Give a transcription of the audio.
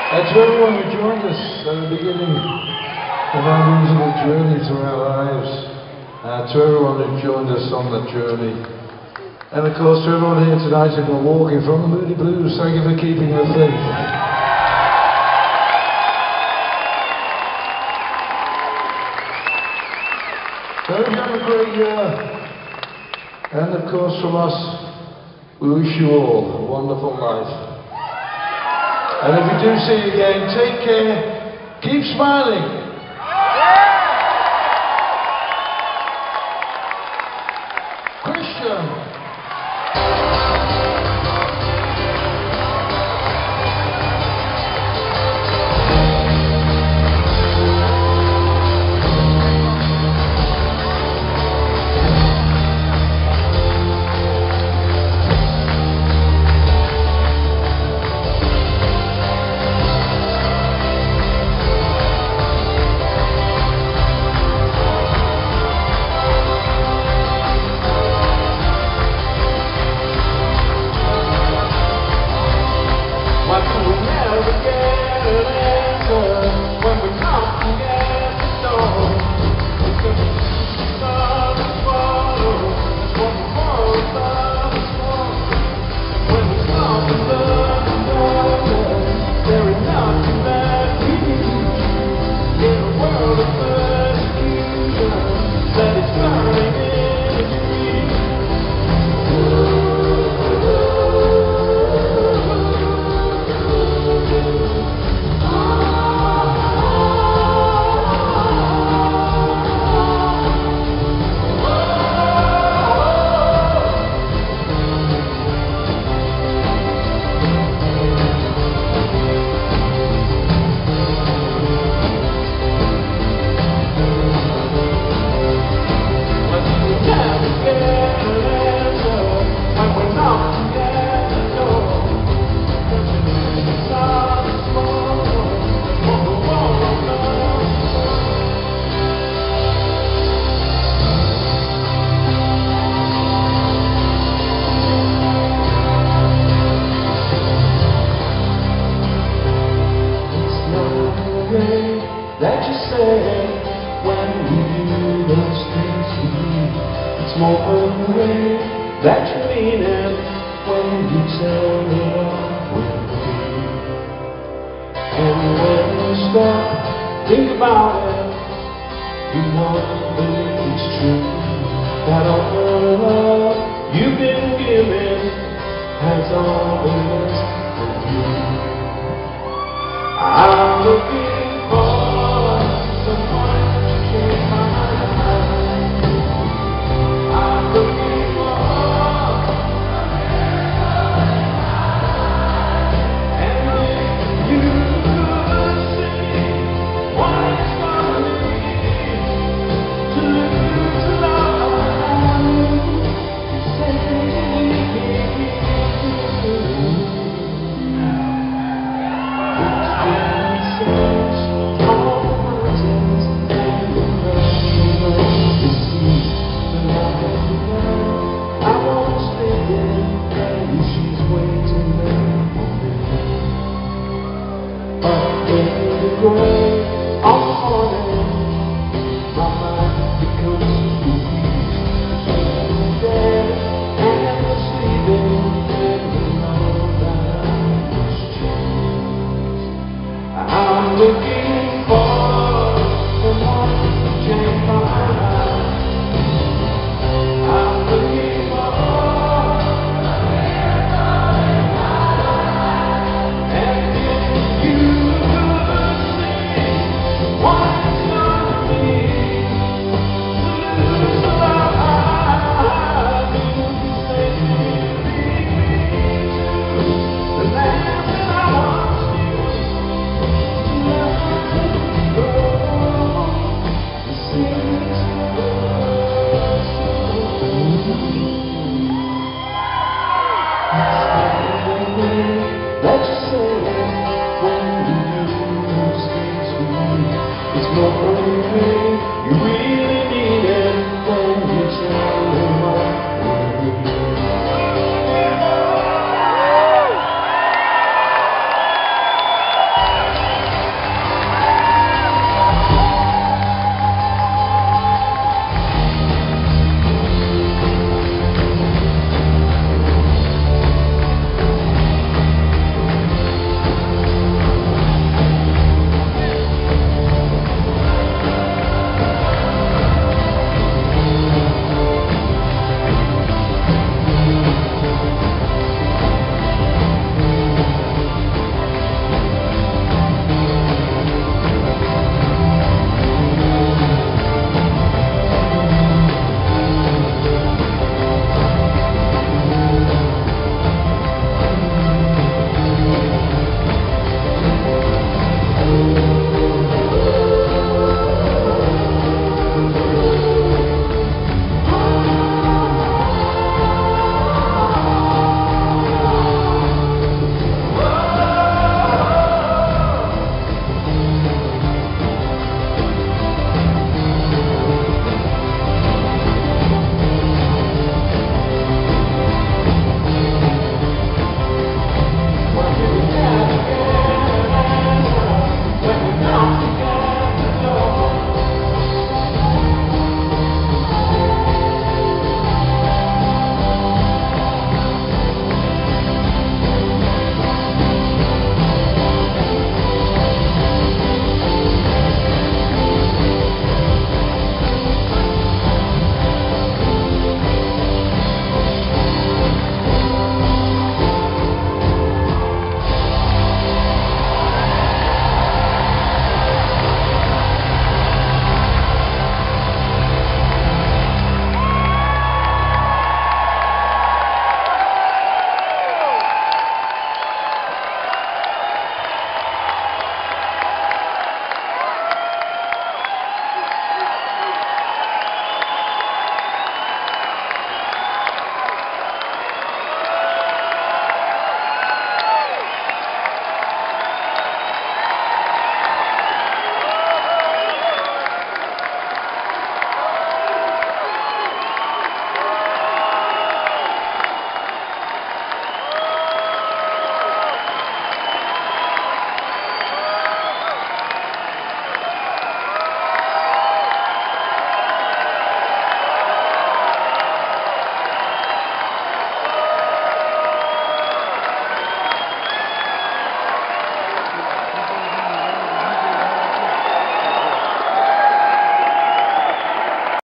And to everyone who joined us at the beginning of our musical journey through our lives, to everyone who joined us on the journey, and of course to everyone here tonight who's been walking from the Moody Blues, thank you for keeping your faith. So hope you have a great year, and of course from us, we wish you all a wonderful life. And if we do see you again, take care, keep smiling. Christian. That you say when you do those things to me. It's more of the way that you mean it when you tell me I'm with you. And when you stop, think about it, you know that it's true. That all the love you've been giving has always been you. I'm looking for someone to change my mind. I'm looking for and if you could see what it's gonna be to lose love, I'm looking